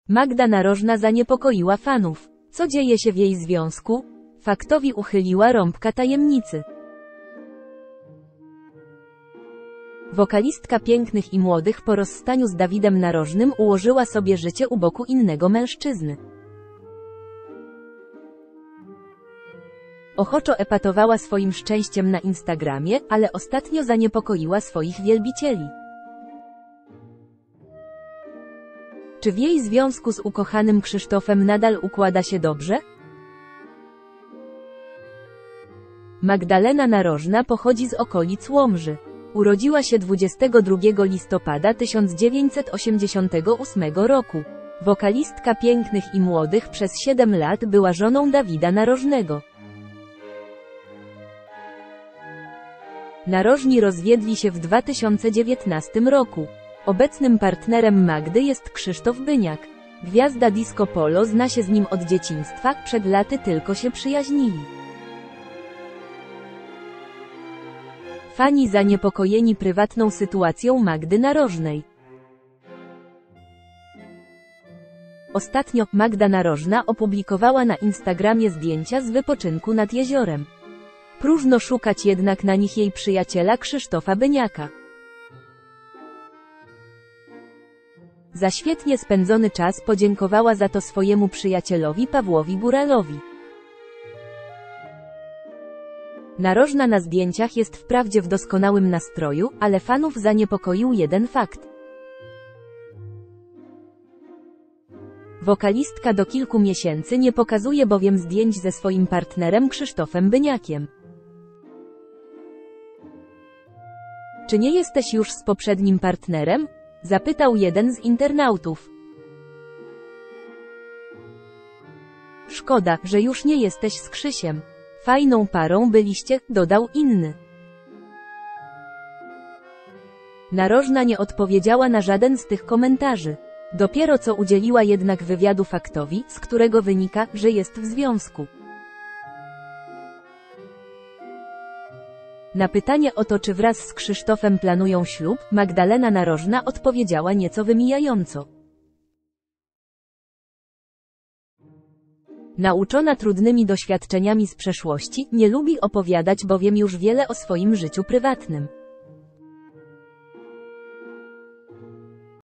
Magda Narożna zaniepokoiła fanów. Co dzieje się w jej związku? Faktowi uchyliła rąbka tajemnicy. Wokalistka Pięknych i Młodych po rozstaniu z Dawidem Narożnym ułożyła sobie życie u boku innego mężczyzny. Ochoczo epatowała swoim szczęściem na Instagramie, ale ostatnio zaniepokoiła swoich wielbicieli. Czy w jej związku z ukochanym Krzysztofem nadal układa się dobrze? Magdalena Narożna pochodzi z okolic Łomży. Urodziła się 22 listopada 1988 roku. Wokalistka Pięknych i Młodych przez 7 lat była żoną Dawida Narożnego. Narożni rozwiedli się w 2019 roku. Obecnym partnerem Magdy jest Krzysztof Byniak. Gwiazda disco polo zna się z nim od dzieciństwa, przed laty tylko się przyjaźnili. Fani zaniepokojeni prywatną sytuacją Magdy Narożnej. Ostatnio Magda Narożna opublikowała na Instagramie zdjęcia z wypoczynku nad jeziorem. Próżno szukać jednak na nich jej przyjaciela Krzysztofa Byniaka. Za świetnie spędzony czas podziękowała za to swojemu przyjacielowi Pawłowi Góralowi. Narożna na zdjęciach jest wprawdzie w doskonałym nastroju, ale fanów zaniepokoił jeden fakt. Wokalistka do kilku miesięcy nie pokazuje bowiem zdjęć ze swoim partnerem Krzysztofem Byniakiem. Czy nie jesteś już z poprzednim partnerem? Zapytał jeden z internautów. Szkoda, że już nie jesteś z Krzysiem. Fajną parą byliście, dodał inny. Narożna nie odpowiedziała na żaden z tych komentarzy. Dopiero co udzieliła jednak wywiadu Faktowi, z którego wynika, że jest w związku. Na pytanie o to, czy wraz z Krzysztofem planują ślub, Magdalena Narożna odpowiedziała nieco wymijająco. Nauczona trudnymi doświadczeniami z przeszłości, nie lubi opowiadać bowiem już wiele o swoim życiu prywatnym.